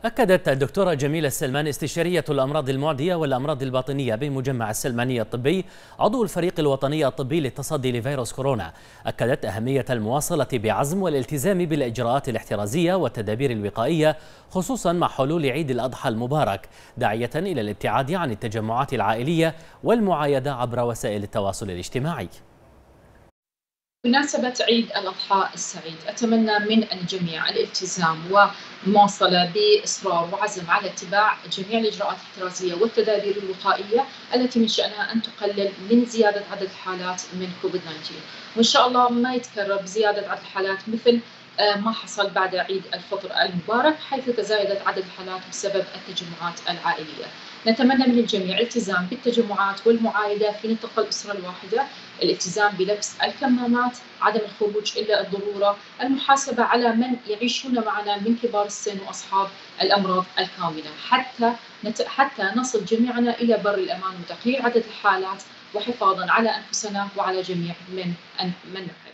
أكدت الدكتورة جميلة السلمان استشارية الأمراض المعدية والأمراض الباطنية بمجمع السلماني الطبي عضو الفريق الوطني الطبي للتصدي لفيروس كورونا، أكدت أهمية المواصلة بعزم والالتزام بالإجراءات الاحترازية والتدابير الوقائية خصوصا مع حلول عيد الأضحى المبارك، داعية إلى الابتعاد عن التجمعات العائلية والمعايدة عبر وسائل التواصل الاجتماعي. بمناسبة عيد الأضحى السعيد، أتمنى من الجميع الالتزام والمواصلة بإصرار وعزم على اتباع جميع الإجراءات الاحترازية والتدابير الوقائية التي من شأنها أن تقلل من زيادة عدد الحالات من كوفيد-19، وإن شاء الله ما يتكرر بزيادة عدد الحالات مثل ما حصل بعد عيد الفطر المبارك حيث تزايدت عدد الحالات بسبب التجمعات العائلية. نتمنى من الجميع الالتزام بالتجمعات والمعايدة في نطاق الأسرة الواحدة، الالتزام بلبس الكمامات، عدم الخروج إلا الضرورة، المحاسبة على من يعيشون معنا من كبار السن وأصحاب الأمراض الكامنة حتى نصل جميعنا إلى بر الأمان وتقليل عدد الحالات وحفاظا على أنفسنا وعلى جميع من